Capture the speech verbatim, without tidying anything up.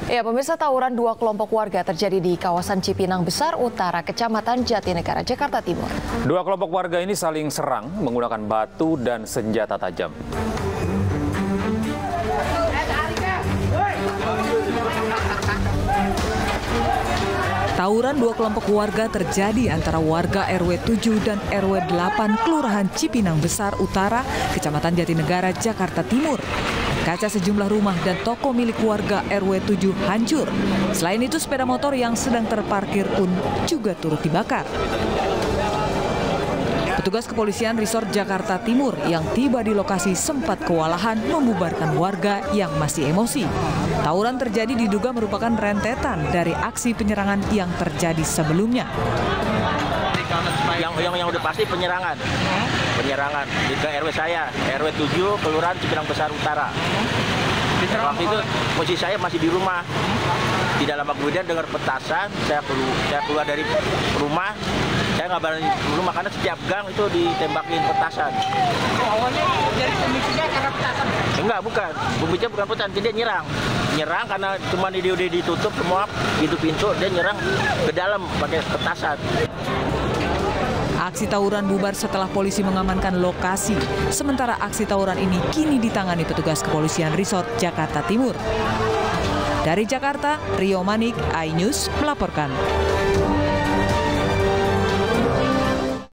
Ya, pemirsa, tawuran dua kelompok warga terjadi di kawasan Cipinang Besar Utara, Kecamatan Jatinegara, Jakarta Timur. Dua kelompok warga ini saling serang menggunakan batu dan senjata tajam. Tawuran dua kelompok warga terjadi antara warga R W tujuh dan R W delapan Kelurahan Cipinang Besar Utara, Kecamatan Jatinegara, Jakarta Timur. Kaca sejumlah rumah dan toko milik warga R W tujuh hancur. Selain itu, sepeda motor yang sedang terparkir pun juga turut dibakar. Petugas kepolisian Resort Jakarta Timur yang tiba di lokasi sempat kewalahan membubarkan warga yang masih emosi. Tawuran terjadi diduga merupakan rentetan dari aksi penyerangan yang terjadi sebelumnya. Yang, yang, yang udah pasti penyerangan, penyerangan di ke R W saya, R W tujuh, Kelurahan Cipinang Besar Utara. Waktu itu posisi saya masih di rumah. Tidak lama kemudian dengar petasan, saya keluar, saya keluar dari rumah. Saya nggak berani rumah karena setiap gang itu ditembakin petasan. Awalnya dari pemicunya karena petasan? Enggak, bukan. Pemicunya bukan petasan, dia nyerang. Nyerang karena cuma dia udah ditutup semua pintu pintu, dia nyerang ke dalam pakai petasan. Aksi tawuran bubar setelah polisi mengamankan lokasi. Sementara aksi tawuran ini kini ditangani petugas kepolisian Resort Jakarta Timur. Dari Jakarta, Rio Manik, iNews melaporkan.